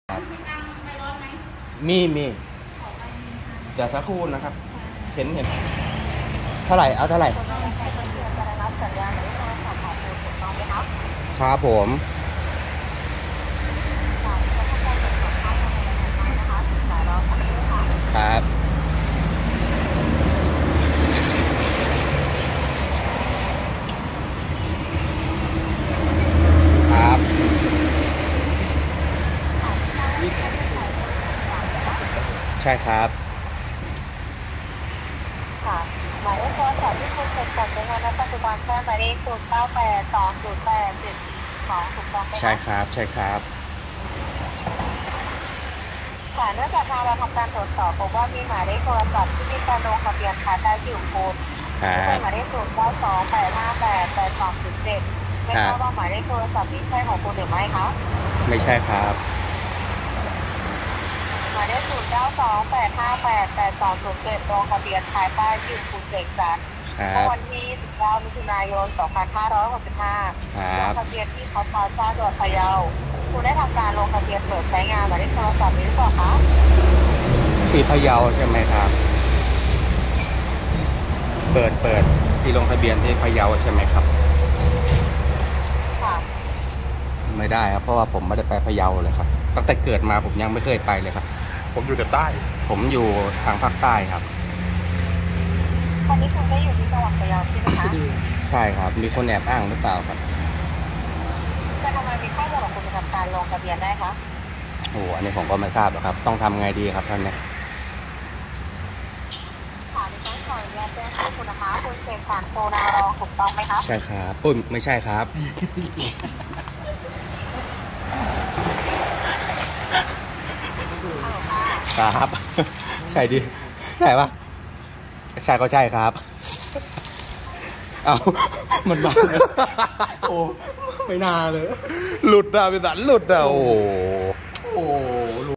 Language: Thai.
มีตังใบร้อนไหมมีเดี๋ยวสักครู่นะครับเห็นเท่าไหร่เอาเท่าไหร่ครับผมครับครับใช่ครับค่ะหมายเลขโทรศัพท์ที่คุณจดจำในงานปัจจุบันแค่หมายเลข09820872ถูกต้องไหมใช่ครับใช่ครับค่ะเนื่องจากทางเราทำการตรวจสอบพบว่ามีหมายเลขโทรศัพท์ที่มีการลงทะเบียนค้าได้ที่อยู่คุณเป็นหมายเลข0928588207ไม่ทราบว่าหมายเลขโทรศัพท์นี้ใช่ของคุณหรือไม่คะไม่ใช่ครับหมายเลข0928588207ลงทะเบียนภายใต้ชื่อคุณเสกสรรเมื่อวันที่19มิถุนายน2565ลงทะเบียนที่เขาพาซ่าจังหวัดพะเยาคุณได้ทำการลงทะเบียนเปิดใช้งานหมายเลขโทรศัพท์นี้หรือเปล่าคะที่พะเยาใช่ไหมครับเปิดที่ลงทะเบียนที่พะเยาใช่ไหมครับค่ะไม่ได้ครับเพราะว่าผมไม่ได้ไปพะเยาเลยครับตั้งแต่เกิดมาผมยังไม่เคยไปเลยครับผมอยู่แต่ใต้ผมอยู่ทางภาคใต้ครับตอนนี้คุณได้อยู่ที่จังหวัดพะเยาใช่ไหมคะใช่ครับมีคนแอบอ้างหรือเปล่าครับจะทำไมมีข้อมูลของคุณทำการลงทะเบียนได้คะโอ้อันนี้ผมก็ไม่ทราบหรอกครับต้องทำไงดีครับท่านเนี่ยค่ะดิฉันขออนุญาตแจ้งให้คุณนะคะคุณเสกสรรโพนารองถูกต้องไหมคะใช่ครับปุ้ยไม่ใช่ครับครับใช่ดิใช่ปะใช่ก็ใช่ครับเอามันบ้าโอ้ไม่น่าเลยหลุดอ่ะพี่สันหลุดอ่ะโอ้โอ้